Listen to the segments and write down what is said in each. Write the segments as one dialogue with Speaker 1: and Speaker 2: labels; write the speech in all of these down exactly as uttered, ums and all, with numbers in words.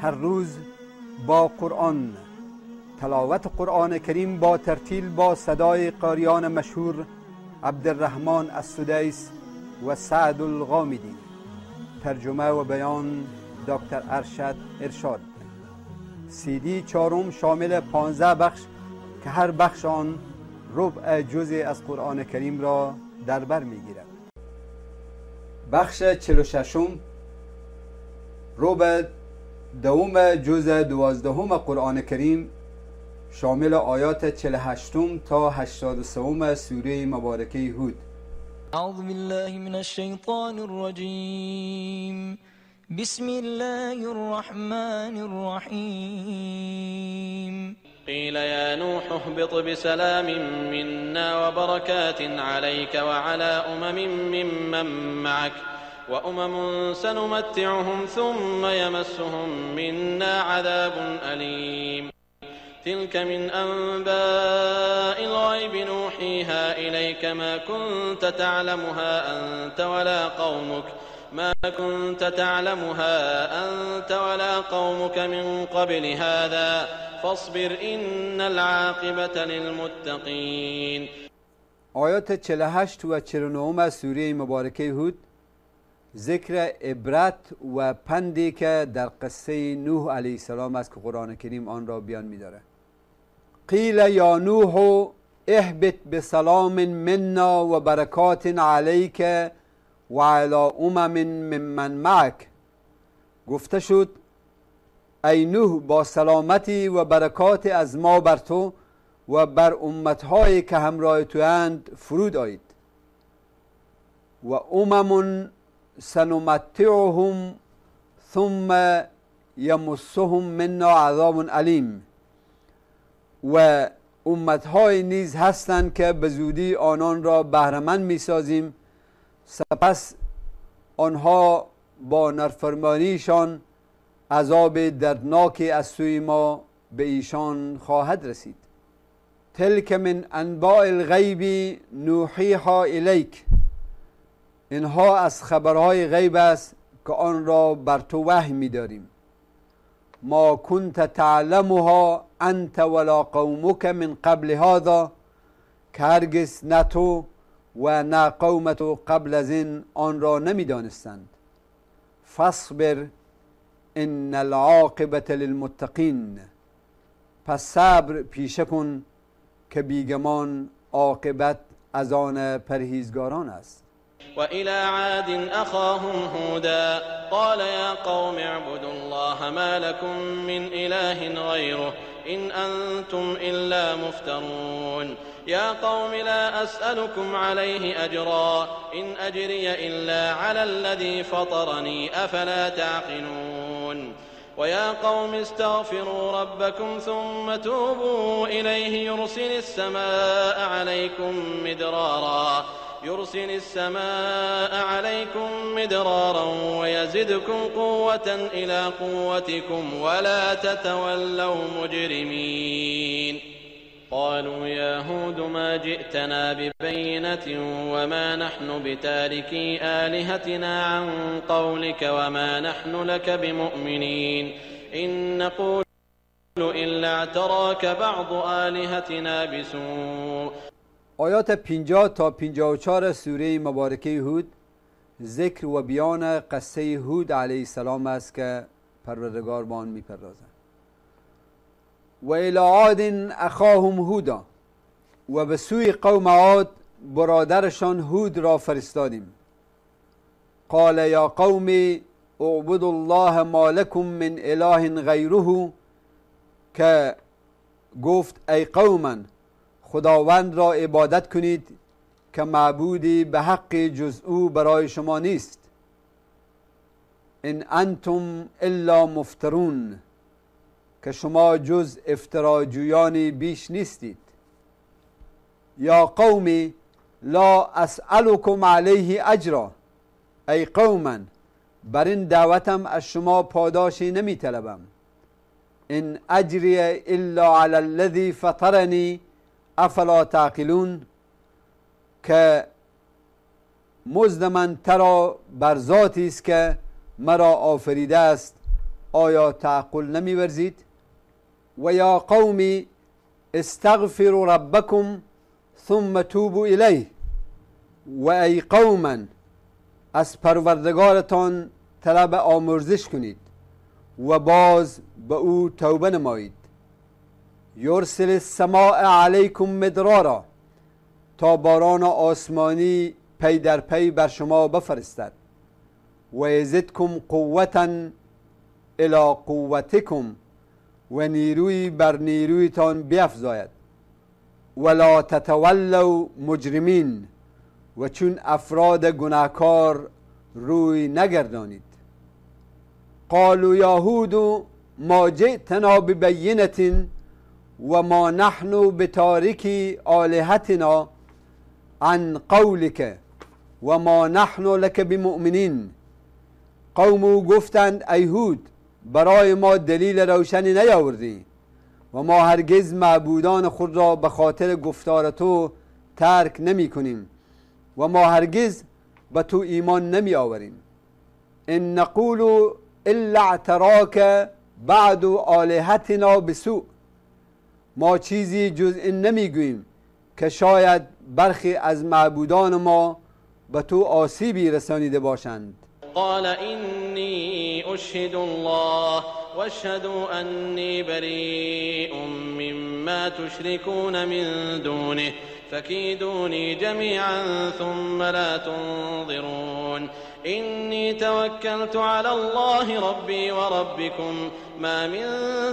Speaker 1: هر روز با قرآن، تلاوت قرآن کریم با ترتیل با صدای قاریان مشهور عبدالرحمن السدیس و سعد الغامدی. ترجمه و بیان دکتر ارشد ارشاد. سی دی چهارم شامل پانزده بخش که هر بخش آن ربع جزء از قرآن کریم را در بر میگیرد. بخش چهل و ششم ربع دوم جزء دوازدهم قرآن کریم شامل آیات چهل و هشتم تا هشتاد و سه سوره مبارکه هود.
Speaker 2: اعوذ بالله من الشیطان الرجیم. بسم الله الرحمن الرحیم.
Speaker 3: قيل يا نوح اهبط بسلام منا وبركات عليك وعلى أمم ممن معك وأمم سنمتعهم ثم يمسهم منا عذاب أليم. تلك من أنباء الغيب نوحيها إليك ما كنت تعلمها أنت ولا قومك ما كنت تعلمها أنت ولا قومك من قبل هذا فاصبر إن العاقبة للمتقين.
Speaker 1: آیات چهل و هشت و چهل و نه سوره مبارکه هود ذکر عبرت و پندی که در قصه نوح علیه السلام است که قرآن کریم آن را بیان می‌دارد. قیل یا نوح اهبط بسلام منا و برکات علیک و علی امم ممن معک. گفته شد ای نوح با سلامتی و برکات از ما بر تو و بر امتهایی که همراه تو اند فرود آیید. و امم سنمتعهم ثم یمسهم منا عذاب علیم. و امتهای نیز هستند که به زودی آنان را بهره‌مند می‌سازیم، سپس آنها با نافرمانیشان عذاب دردناکی از سوی ما به ایشان خواهد رسید. تلک من انباء الغیب نوحیها الیک. اینها از خبرهای غیب است که آن را بر تو وحی می‌داریم. ما کنت تعلمها انت ولا قومک من قبل هذا، که هرگز نه تو و نه قوم تو قبل از این آن را نمی‌دانستند. فاصبر ان العاقبة للمتقین. پس صبر پیشه کن که بیگمان عاقبت از آن پرهیزگاران است.
Speaker 3: وإلى عاد أخاهم هودا قال يا قوم اعبدوا الله ما لكم من إله غيره إن أنتم إلا مفترون. يا قوم لا أسألكم عليه أجرا إن أجري إلا على الذي فطرني أفلا تعقلون. ويا قوم استغفروا ربكم ثم توبوا إليه يرسل السماء عليكم مدرارا يرسل السماء عليكم مدرارا ويزدكم قوة إلى قوتكم ولا تتولوا مجرمين. قالوا يا هود ما جئتنا ببينة وما نحن بتاركي آلهتنا عن قولك وما نحن لك بمؤمنين إن نقول إلا اعتراك بعض آلهتنا بسوء.
Speaker 1: آیات پنجاه تا پنجاه و چهار سوره مبارکه هود ذکر و بیان قصه هود علیه السلام است که پروردگار با آن می‌پردازد. و الی عاد اخاهم هودا. و به سوی قوم عاد برادرشان هود را فرستادیم. قال یا قوم اعبدوا الله ما لكم من اله غیره. که گفت ای قومن خداوند را عبادت کنید که معبودی به حق جز او برای شما نیست. ان انتم الا مفترون. که شما جز افتراجویانی بیش نیستید. یا قومی لا اسألكم علیه اجرا. ای قومن بر این دعوتم از شما پاداشی نمی طلبم. ان اجری الا علی الذی فطرنی افلا تعقلون. که مزد من ترا بر ذاتی است که مرا آفریده است. آیا تعقل نمی ورزید؟ و یا قومی استغفروا ربکم ثم توبوا الیه، و ای قوما از پروردگارتان طلب آمرزش کنید و باز به او توبه نمایید. یرسل السماء علیکم مدرارا، تا باران آسمانی پی در پی بر شما بفرستد. و یزدکم قوتا الی قوتکم، و نیروی بر نیرویتان بیفزاید. ولا تتولوا مجرمین، و چون افراد گناهکار روی نگردانید. قالوا یهود ما جئتنا ببینة و ما نحن بتارکی آلهتنا عن قولک و ما نحن لک بمؤمنین. قوم او گفتند ای هود، برای ما دلیل روشنی نیاوردی و ما هرگز معبودان خود را به خاطر گفتار تو ترک نمی کنیم و ما هرگز به تو ایمان نمی آوریم. ان نقول الا اعتراک بعد آلهتنا بسوء، ما چیزی جز این نمی گوییم که شاید برخی از معبودان ما به تو آسیبی رسانیده باشند.
Speaker 3: قال إني أشهد الله واشهدوا أني بريء مما تشركون من دونه فكيدوني جميعا ثم لا تنظرون. إني توكلت على الله ربي وربكم ما من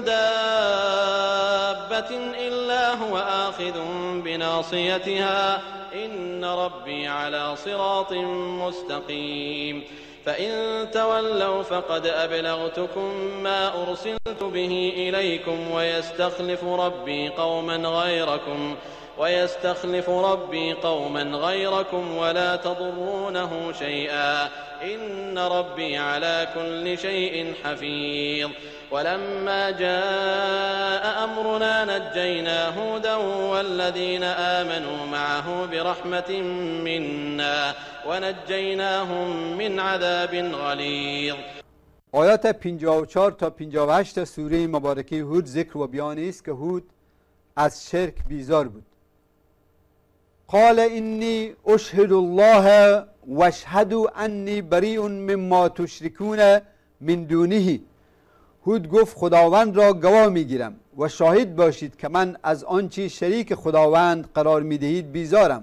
Speaker 3: دابة إلا هو آخذ بناصيتها إن ربي على صراط مستقيم. فإن تولوا فقد أبلغتكم ما أرسلت به إليكم ويستخلف ربي قوما غيركم ويستخلف ربي قوما غيركم ولا تضرونه شيئا إن ربي على كل شيء حفيظ. ولما جاء أمرنا نجينا هودا والذين آمنوا معه برحمة منا ونجيناهم من عذاب غلیظ.
Speaker 1: آیات پنجاه و چهار تا پنجاه و هشت سوره مبارکه هود ذکر و بیانی است که هود از شرک بیزار بود. قال انی اشهد الله واشهدوا انی بریء مما تشرکون من دونه. هود گفت خداوند را گواه میگیرم و شاهد باشید که من از آنچه شریک خداوند قرار میدهید بیزارم.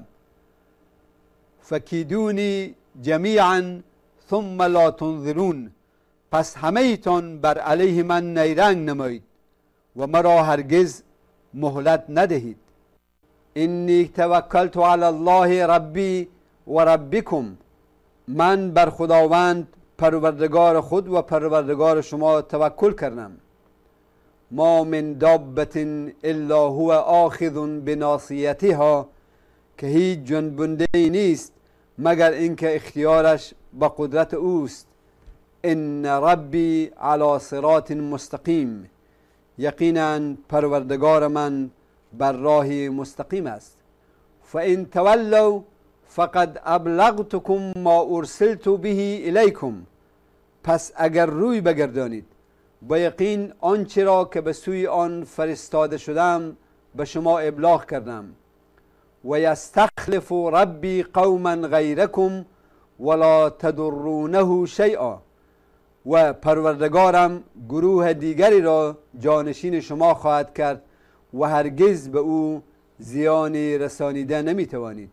Speaker 1: فکیدونی جمیعا ثم لا تنظرون، پس همه ایتان بر علیه من نیرنگ نمایید و مرا هرگز مهلت ندهید. انی توکلت علی الله ربی و ربکم، من بر خداوند پروردگار خود و پروردگار شما توکل کردم. ما من دابة الا هو آخذ بناصیتها، که هیچ جنبنده نیست مگر اینکه اختیارش با قدرت اوست. ان ربی علی صراط مستقیم، یقینا پروردگار من بر راه مستقیم است. فان تولوا فقد ابلغتكم ما ارسلت به الیکم، پس اگر روی بگردانید با یقین آنچه را که به سوی آن فرستاده شدم به شما ابلاغ کردم. و یستخلف ربی قوما غیرکم ولا تضرونه شیئا، و پروردگارم گروه دیگری را جانشین شما خواهد کرد و هرگز به او زیانی رسانیده نمیتوانید.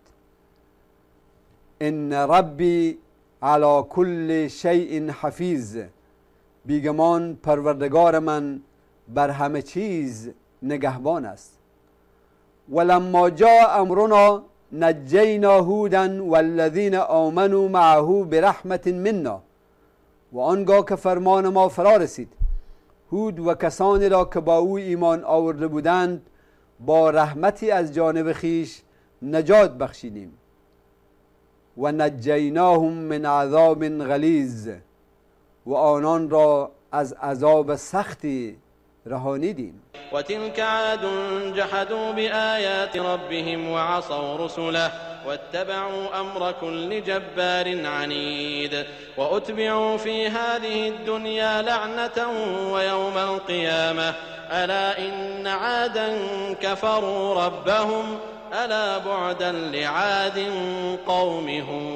Speaker 1: ان ربی علی کل شیء حفیظ، بیگمان پروردگار من بر همه چیز نگهبان است. ولما جاء امرنا نجینا هودا والذین آمنوا معه برحمت منا، و آنگاه که فرمان ما فرا رسید هود و کسانی را که با او ایمان آورده بودند با رحمتی از جانب خیش نجات بخشیدیم. و نجیناهم من عذاب غلیظ، و آنان را از عذاب سختی رهانیدیم.
Speaker 3: و تلك عاد جحدوا بآیات ربهم وعصوا رسله واتبعوا أمر كل جبار عنيد وأتبعوا في هذه الدنيا لعنة ويوم القيامة ألا إن عادا كفروا ربهم ألا بعدا لعاد قوم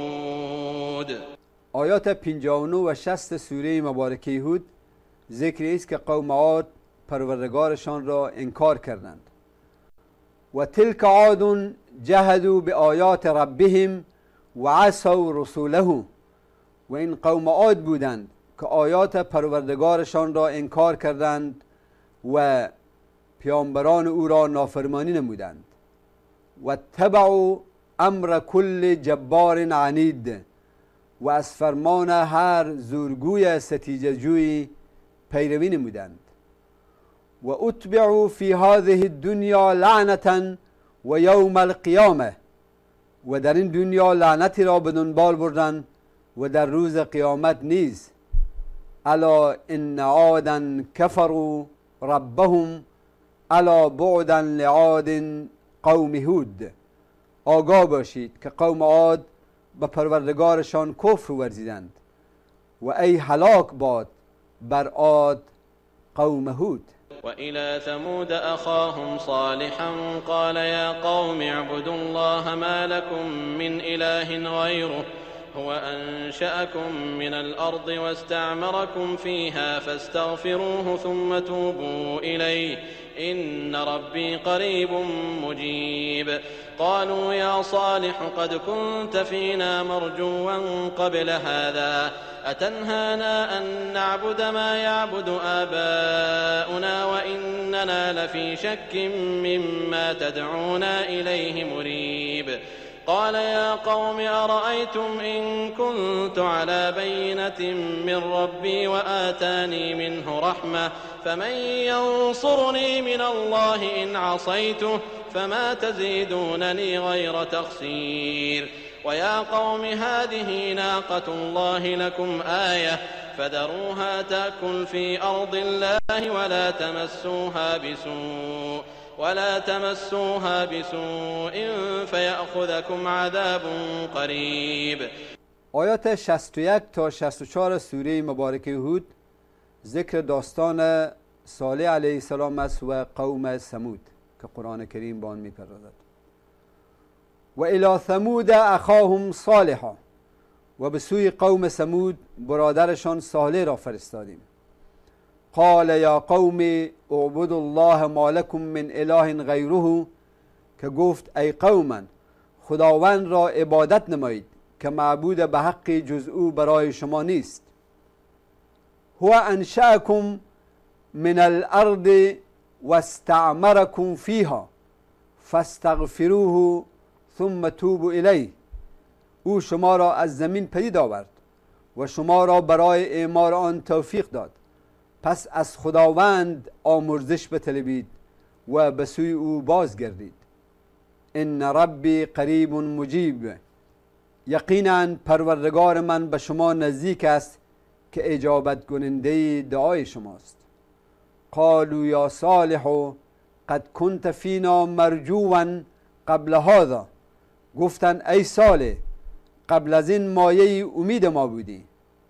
Speaker 3: هود.
Speaker 1: آیات پنجاه و نه و شصت سوره مبارکه هود ذکر است که قوم عاد پروردگارشان را انکار کردند. و تلک عاد جهدوا بآیات ربهم و عصوا رسوله. و این قوم عاد بودند که آیات پروردگارشان را انکار کردند و پیامبران او را نافرمانی نمودند. و تبعوا امر کل جبار عنید و از فرمان هر زورگوی ستیجه جوی پیروی نمودند. و اتبعوا فی هذه الدنیا لعنة و یوم القیامه و در این دنیا لعنتی را به دنبال بردند و در روز قیامت نیز. الا ان عادا کفروا ربهم الا بعدا لعاد قوم هود. آگاه باشید که قوم عاد به پروردگارشان کفر ورزیدند و ای هلاک باد بر عاد قوم هود.
Speaker 3: وإلى ثمود أخاهم صالحا قال يا قوم اعبدوا الله ما لكم من إله غيره هو أنشأكم من الأرض واستعمركم فيها فاستغفروه ثم توبوا إليه إن ربي قريب مجيب. قالوا يا صالح قد كنت فينا مرجوا قبل هذا أتنهانا أن نعبد ما يعبد آباؤنا وإننا لفي شك مما تدعونا إليه مريب. قال يا قوم أرأيتم إن كنت على بينة من ربي وآتاني منه رحمة فمن ينصرني من الله إن عصيته فما تزيدونني غير تخسير. ويا قوم هذه ناقة الله لكم آية فذروها تأكل في أرض الله ولا تمسوها بسوء ولا تمسوها بسوء فيأخذكم عذاب قریب.
Speaker 1: آیات شصت و یک تا شصت و چهار سوره مبارکه هود ذکر داستان صالح علیه السلام است و قوم ثمود که قرآن کریم با آن می‌پردازد. و الی ثمود اخاهم صالحا و به سوی قوم ثمود برادرشان صالح را فرستادیم. قال یا قوم اعبدوا الله ما لكم من اله غیره که گفت ای قوم خداوند را عبادت نمایید که معبود به حق جز او برای شما نیست. هو انشأکم من الارض واستعمرکم فیها فاستغفروه ثم توبوا الیه. او شما را از زمین پدید آورد و شما را برای اعمار آن توفیق داد، پس از خداوند آمرزش بطلبید و به سوی او بازگردید. ان ربی قریب مجیب. یقینا پروردگار من به شما نزدیک است که اجابت کننده دعای شماست. قالوا یا صالح قد كنت فینا مرجوا قبل هذا. گفتن ای صالح قبل از این مایه امید ما بودی.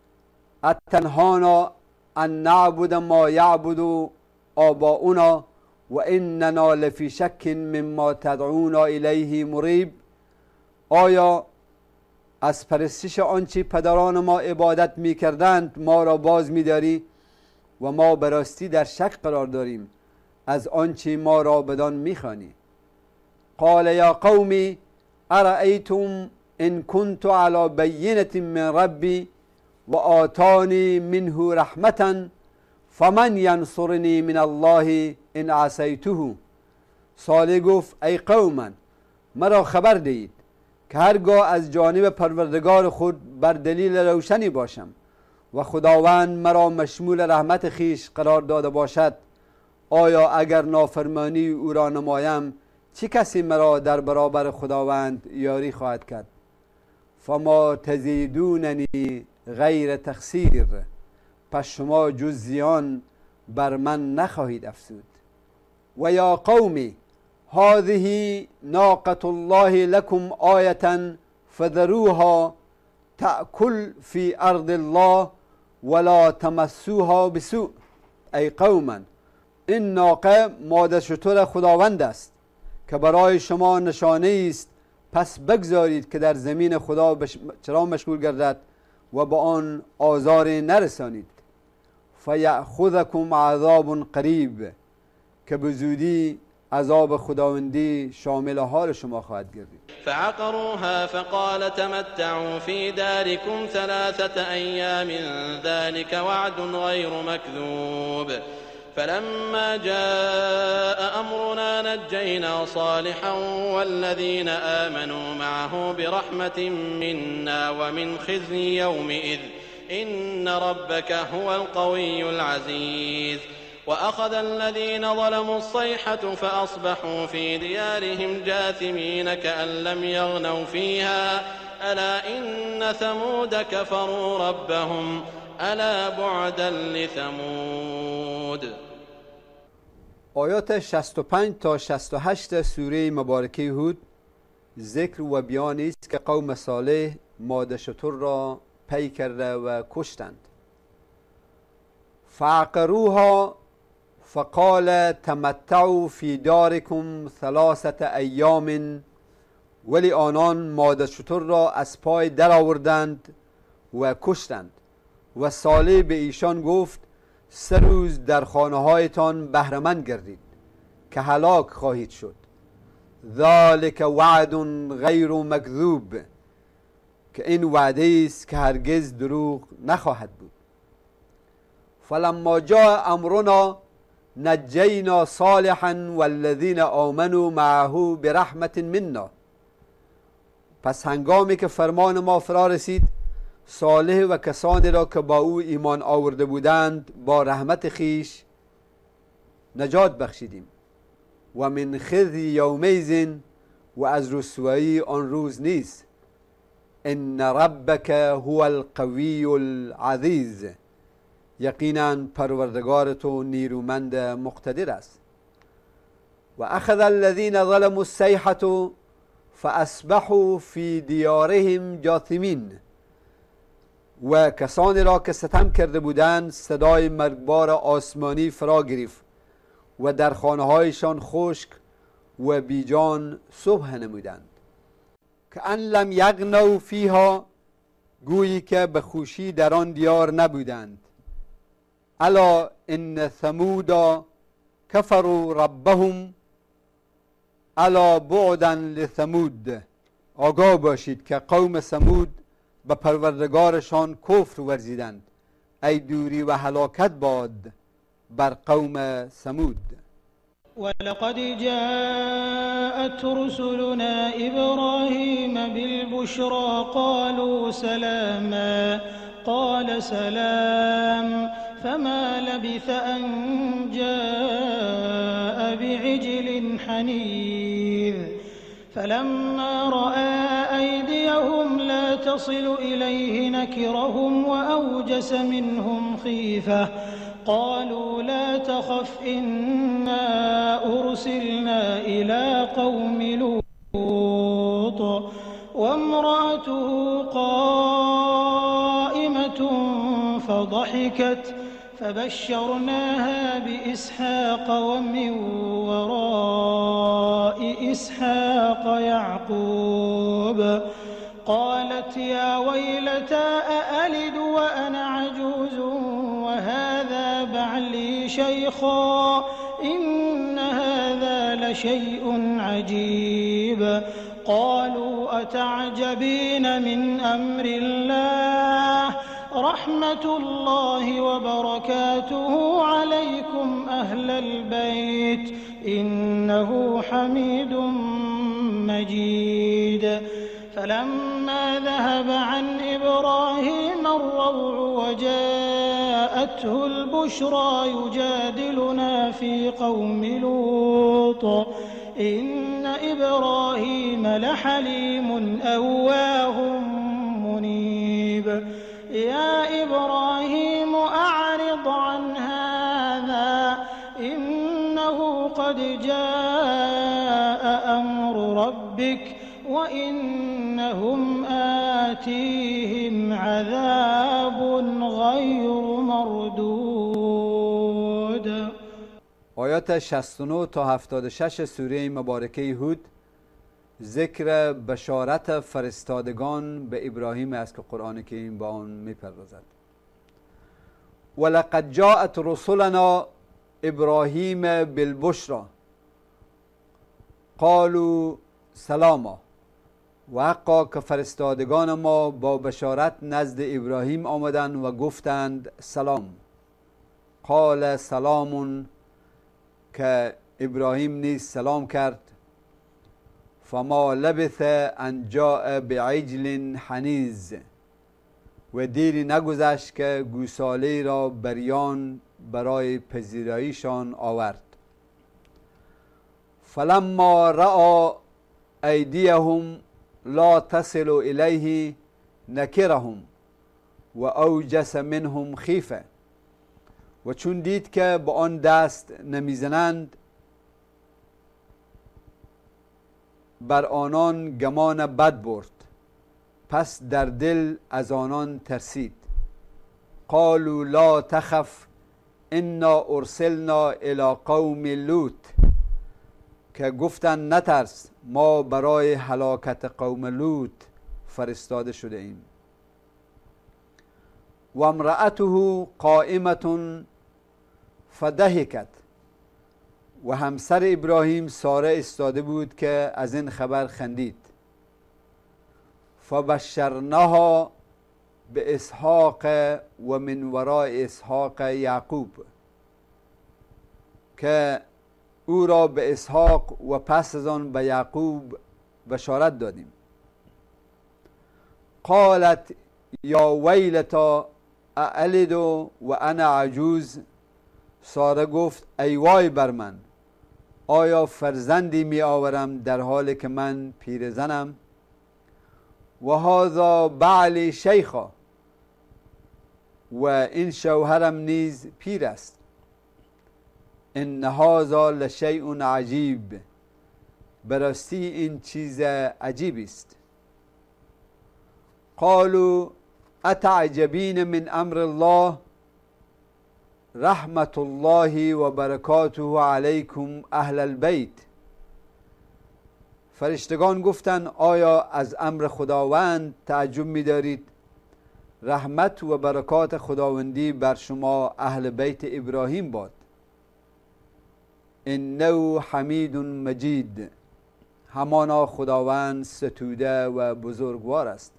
Speaker 1: اتنهانا ان نعبد ما یعبد آباؤنا و اننا لفی شک مما تدعونا الیه مریب. آیا از پرستش آنچه پدران ما عبادت می کردند ما را باز می داری و ما براستی در شک قرار داریم از آنچه ما را بدان می خوانی. قال یا قومی ارأیتم ان كنت على بینة من ربی و آتانی منه رحمة فمن ینصرنی من الله ان عصیته. صالح گفت ای قوم مرا خبر دهید که هرگاه از جانب پروردگار خود بر دلیل روشنی باشم و خداوند مرا مشمول رحمت خیش قرار داده باشد، آیا اگر نافرمانی او را نمایم چه کسی مرا در برابر خداوند یاری خواهد کرد؟ فما تزیدوننی غیر تخسیر. پس شما جز زیان بر من نخواهید افزود. و یا قومی هذه ناقة الله لكم آية فذروها تأكل في أرض الله ولا تمسوها بسوء. ای قوما، این ناقه ماده شتر خداوند است که برای شما نشانه است، پس بگذارید که در زمین خدا بش... چرا مشغول گردد و با آن آزار نرسانید. فیأخذکم عذاب قریب، که به زودی عذاب خداوندی شامل حال شما خواهد گردید.
Speaker 3: فعقروها فقال تمتعوا في داركم ثلاثة أيام ذلك وعد غير مكذوب. فلما جاء أمرنا نجينا صالحا والذين آمنوا معه برحمة منا ومن خزي يومئذ إن ربك هو القوي العزيز. وأخذ الذين ظلموا الصيحة فأصبحوا في ديارهم جاثمين كأن لم يغنوا فيها ألا إن ثمود كفروا ربهم ألا بعدا لثمود.
Speaker 1: آیات شصت و پنج تا شصت و هشت سوره مبارکه هود ذکر و بیانی است که قوم صالح ماده شتر را پی کرده و کشتند. فعقروها فقال تمتعوا فی دارکم ثلاثة ایام، ولی آنان ماده شتر را از پای در آوردند و کشتند. و صالح به ایشان گفت سه روز در خانه هایتان بهره‌مند گردید که هلاک خواهید شد. ذالک وعد غیر مکذوب، که این وعده است که هرگز دروغ نخواهد بود. فلما جاء امرنا نجینا صالحا والذین آمنوا معه برحمت منا. پس هنگامی که فرمان ما فرا رسید، صالح و کسانی را که با او ایمان آورده بودند با رحمت خیش نجات بخشیدیم. و من خزی یومیذ، و از رسوایی آن روز نیست. ان ربک هو القوی العزیز، یقینا پروردگار تو نیرومند مقتدر است. و اخذ الذین ظلموا الصیحة فاصبحوا فی دیارهم جاثمین. و کسانی را که ستم کرده بودند صدای مرگبار آسمانی فرا گرفت و در خانه هایشان خشک و بیجان صبح نمودند. که ان لم یغنوا فیها، گویی که به خوشی در آن دیار نبودند. الا ان ثمودا کفروا ربهم الا بعدا لثمود. آگاه باشید که قوم ثمود به پروردگارشان کفر ورزیدند. ای دوری و هلاکت باد بر قوم ثمود.
Speaker 4: ولقد جاءت رسلنا إبراهيم بالبشرى قالوا سلاما قال سلام فما لبث أن جاء بعجل حنيذ. فلما رأى أيديهم لا تصل إليه نكرهم وأوجس منهم خيفة قالوا لا تخف إنا أرسلنا إلى قوم لوط وامرأته قائمة فضحكت فبشرناها بإسحاق ومن وراء إسحاق يعقوب قالت يا ويلتى أألد وأنا عجوز وهذا بعلي شيخا إن هذا لشيء عجيب. قالوا أتعجبين من أمر الله رحمة الله وبركاته عليكم أهل البيت إنه حميد مجيد. فلما ذهب عن إبراهيم الروع وجاءته البشرى يجادلنا في قوم لوط إن إبراهيم لحليم أواه منيب. يا إبراهيم أعرض عن هذا إنه قد جاء ربك وإنهم آتيهم عذاب غير مردود.
Speaker 1: آیات شصت و نه تا هفتاد و شش سوره مبارکه هود ذکر بشارت فرستادگان به ابراهیم است که قرآن کریم با آن میپردازد. ولقد جاءت رسلنا ابراهیم بالبشرى قالوا سلاما. و حقا که فرستادگان ما با بشارت نزد ابراهیم آمدند و گفتند سلام. قال سلام، که ابراهیم نیز سلام کرد. فما لبث ان جاء بعجل حنیز، و دیری نگذشت که گوساله را بریان برای پذیراییشان آورد. فلما رأى ایدیهم لا تصل الیه نکرهم و اوجس منهم خیفه. و چون دید که به آن دست نمیزنند بر آنان گمان بد برد، پس در دل از آنان ترسید. قالوا لا تخف انا ارسلنا الى قوم لوط، که گفتند نترس، ما برای هلاکت قوم لوط فرستاده شده ایم. و امرأته قائمة فضحکت، و همسر ابراهیم ساره ایستاده بود که از این خبر خندید. فبشرناها به اسحاق و من وراء اسحاق یعقوب، که او را به اسحاق و پس از آن به یعقوب بشارت دادیم. قالت یا ویلتا االد و انا عجوز. ساره گفت ای وای بر من، آیا فرزندی می آورم در حالی که من پیرزنم؟ و هذا بعلی شیخا، و این شوهرم نیز پیر است. ان هذا لشیء عجیب، براستی این چیز عجیبی است. قالوا اتعجبین من امر الله رحمت الله و برکاته علیکم اهل البیت. فرشتگان گفتند آیا از امر خداوند تعجب می دارید؟ رحمت و برکات خداوندی بر شما اهل بیت ابراهیم باد. انه حمید مجید، همانا خداوند ستوده و بزرگوار است.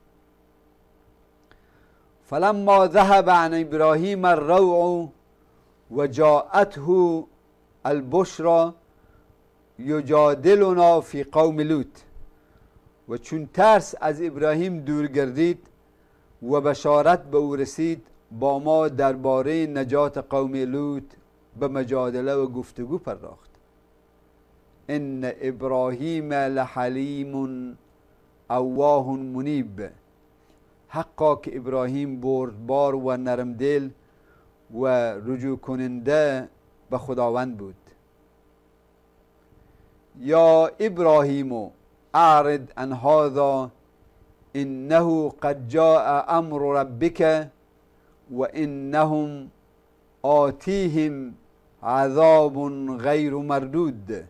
Speaker 1: فلما ذهب عن ابراهیم الروع و جاءته البشرى یجادلنا فی قوم لوط. و چون ترس از ابراهیم دور گردید و بشارت به او رسید، با ما درباره نجات قوم لوط به مجادله و گفتگو پرداخت. ان ابراهیم لحلیم اواه منیب، حقا که ابراهیم بردبار و نرم دل و رجوع کننده به خداوند بود. یا ابراهیم اعرض عن هذا انه قد جاء امر ربک و انهم آتیهم عذاب غیر مردود.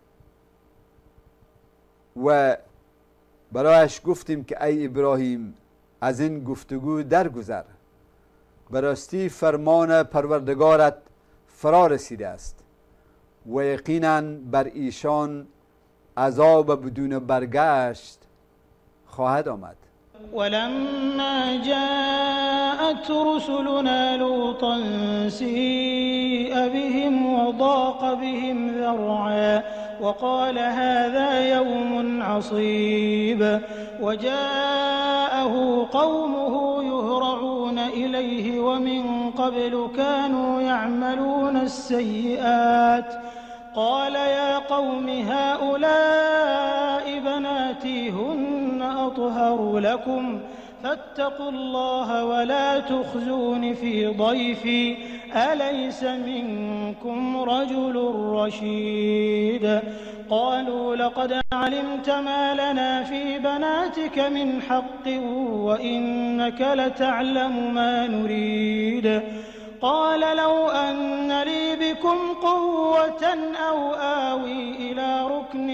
Speaker 1: و برایش گفتیم که ای ابراهیم از این گفتگو درگذر، براستی فرمان پروردگارت فرا رسیده است و یقینا بر ایشان عذاب بدون برگشت خواهد آمد.
Speaker 4: ولما جاءت رسلنا لوطا سيء بهم وضاق بهم ذرعا وقال هذا يوم عصيب وجاءه قومه يهرعون إليه ومن قبل كانوا يعملون السيئات قال يا قوم هؤلاء بناتي هن أطهر لكم فاتقوا الله ولا تخزون في ضيفي أليس منكم رجل رشيد قالوا لقد علمت ما لنا في بناتك من حق وإنك لتعلم ما نريد قال لو أن لي بكم قوة أو آوي إلى ركن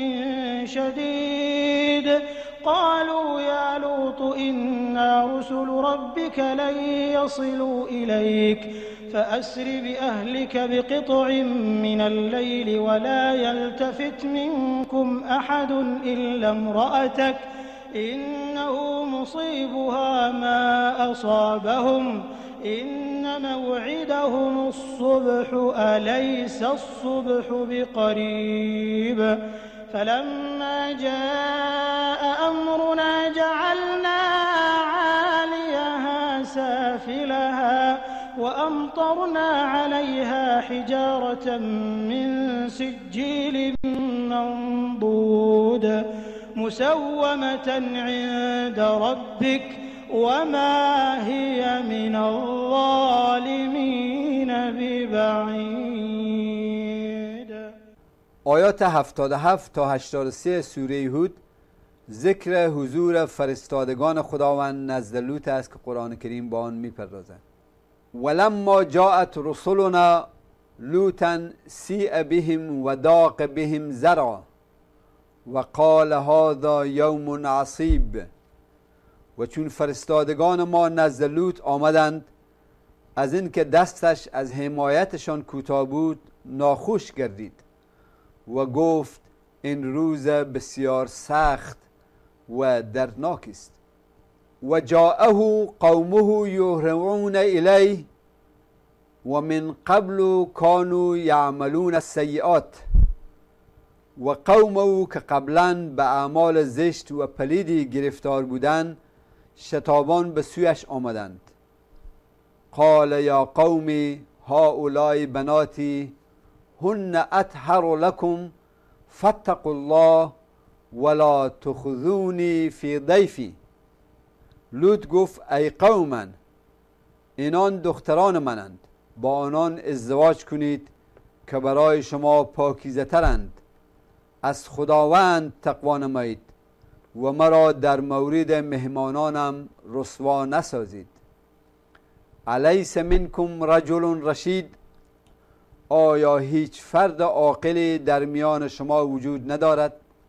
Speaker 4: شديد قالوا يا لوط إنا رسل ربك لن يصلوا إليك فأسر بأهلك بقطع من الليل ولا يلتفت منكم أحد إلا امرأتك إنه مصيبها ما أصابهم إن موعدهم الصبح أليس الصبح بقريب فلما جاء أمرنا جعلنا عاليها سافلها وأمطرنا عليها حجارة من سجيل منضود مسومة عند ربك وما هي من الظالمين ببعید.
Speaker 1: آیات هفتاد و هفت تا هشتاد و سه سوره هود ذکر حضور فرستادگان خداوند نزد لوط است که قرآن کریم با آن می‌پردازد. ولما جاءت رسلنا لوطا سیء بهم و ضاق بهم ذرعا و قال هذا یوم عصیب. و چون فرستادگان ما نزد لوط آمدند از این که دستش از حمایتشان کوتاه بود ناخوش گردید و گفت این روز بسیار سخت و دردناک است. و جاءه قومه یهرعون الیه و من قبل كانوا یعملون السیئات. و قومه که قبلا به اعمال زشت و پلیدی گرفتار بودند شتابان به سویش آمدند. قال یا قوم هؤلاء بناتی هن اطهر لكم فاتقوا الله ولا تخذونی فی ضیفی. لوط گفت ای قوم من، اینان دختران منند، با آنان ازدواج کنید که برای شما پاکیزه ترند. از خداوند تقوا نمایید و مرا در مورد مهمانانم رسوا نسازید. الیس منکم رجل رشید، آیا هیچ فرد عاقلی در میان شما وجود ندارد؟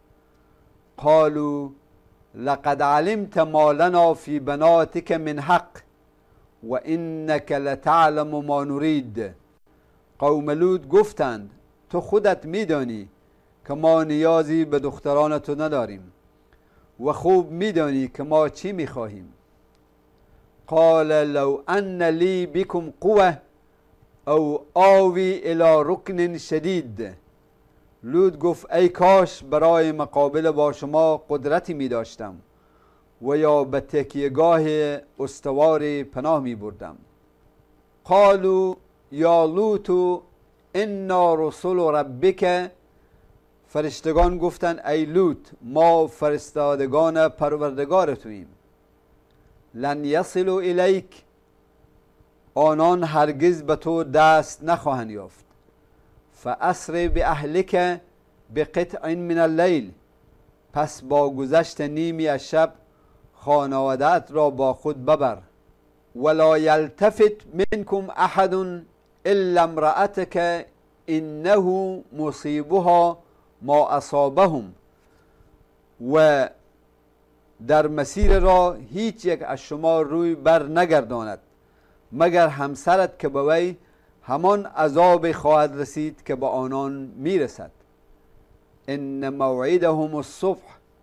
Speaker 1: قالوا لقد علمت ما لنا فی بناتک من حق و انک لتعلم ما نرید. قوم لوط گفتند تو خودت میدانی که ما نیازی به دختران تو نداریم و خوب میدانی که ما چی میخواهیم. قال لو ان لی بكم قوه او آوی الى رکن شدید. لوط گفت ای کاش برای مقابله با شما قدرتی می داشتم و یا به تکیهگاه استواری پناه می بردم. قالوا یا لوط انا رسول ربک. فرشتگان گفتند ای لوط ما فرستادگان پروردگار توییم. لن یصلوا الیک، آنان هرگز به تو دست نخواهند یافت. فاسر باهلک بقطع من اللیل، پس با گذشت نیمی از شب خانواده‌ات را با خود ببر. ولا یلتفت منکم احد الا امرأتک انه مصیبها ما اصابهم. و در مسیر را هیچ یک از شما روی بر نگرداند مگر همسرت که به وی همان عذاب خواهد رسید که به آنان میرسد. ان موعدهم الصبح،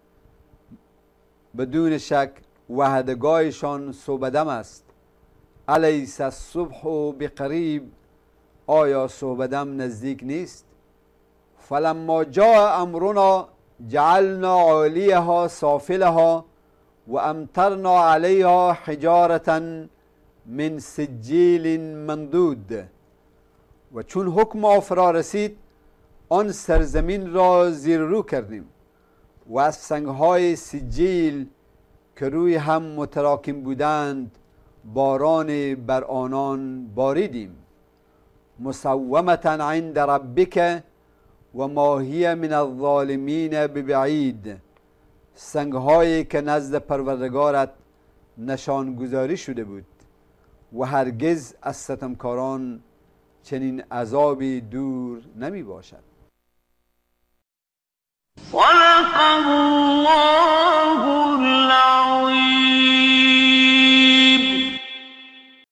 Speaker 1: بدون شک وعدگاهشان صبحدم است. الیس الصبح بقریب، آیا صبحدم نزدیک نیست؟ فلما جاء امرنا جعلنا عالیها سافلها و امطرنا علیها حجارة من سجیل مندود. و چون حکم ما فرا رسید آن سرزمین را زیر رو کردیم و از سنگهای سجیل که روی هم متراکم بودند باران بر آنان باریدیم. مسومة عند ربک و ما هی من الظالمین ببعید، سنگهایی که نزد پروردگارت نشانگذاری شده بود و هرگز از ستمکاران چنین عذابی دور نمی باشد.
Speaker 5: صدق